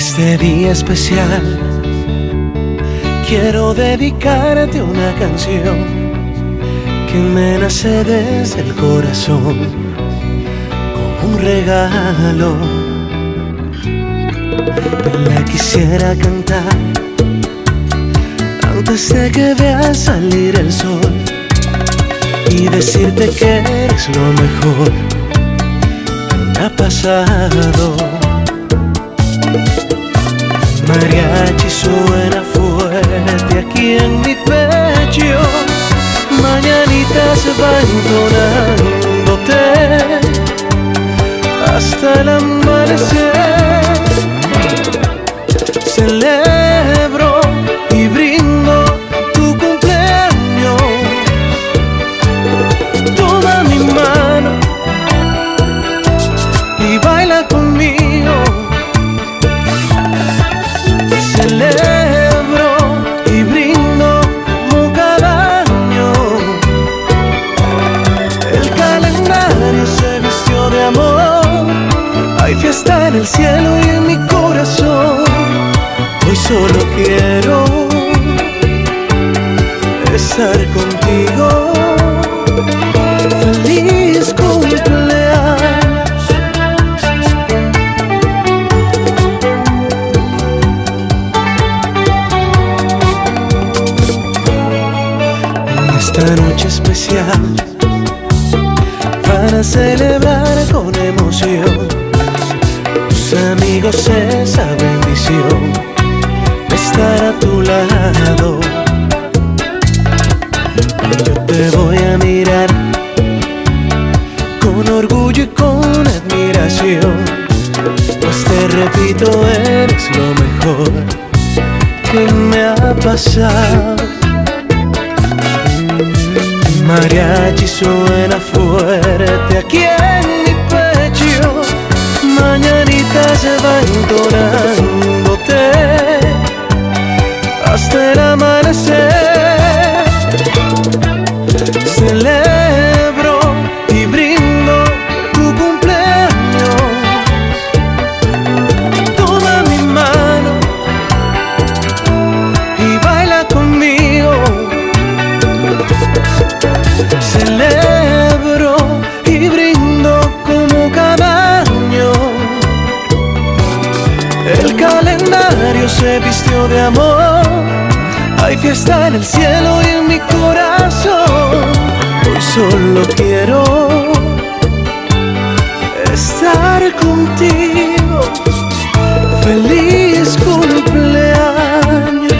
este día especial quiero dedicarte una canción que me nace desde el corazón como un regalo. Te la quisiera cantar antes de que vea salir el sol y decirte que eres lo mejor que me ha pasado. Mariachi suena fuerte aquí en mi pecho, mañanitas va entonándote hasta el amanecer. Celebro y brindo tu cumpleaños. Toma mi mano y baila conmigo. Celebro y brindo como cada año. El calendario se vistió de amor. Hay fiesta en el cielo y en mi corazón. Hoy solo quiero estar contigo. Feliz cumpleaños. En esta noche especial para celebrar con emoción tus amigos esa bendición estar a tu lado. Yo te voy a mirar con orgullo y con admiración, pues te repito, eres lo mejor que me ha pasado. Mariachi suena fuerte aquí en mi pecho, mañanitas va entonándote hasta el amanecer. Celebro y brindo tu cumpleaños. Toma mi mano y baila conmigo. Celebro y brindo como cada año. El calendario se vistió de amor. Hay fiesta en el cielo y en mi corazón. Hoy solo quiero estar contigo. Feliz cumpleaños.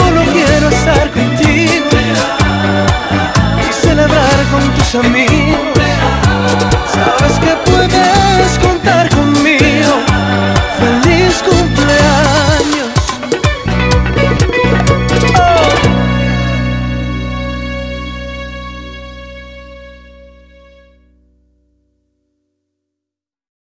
Solo quiero estar contigo y celebrar con tus amigos.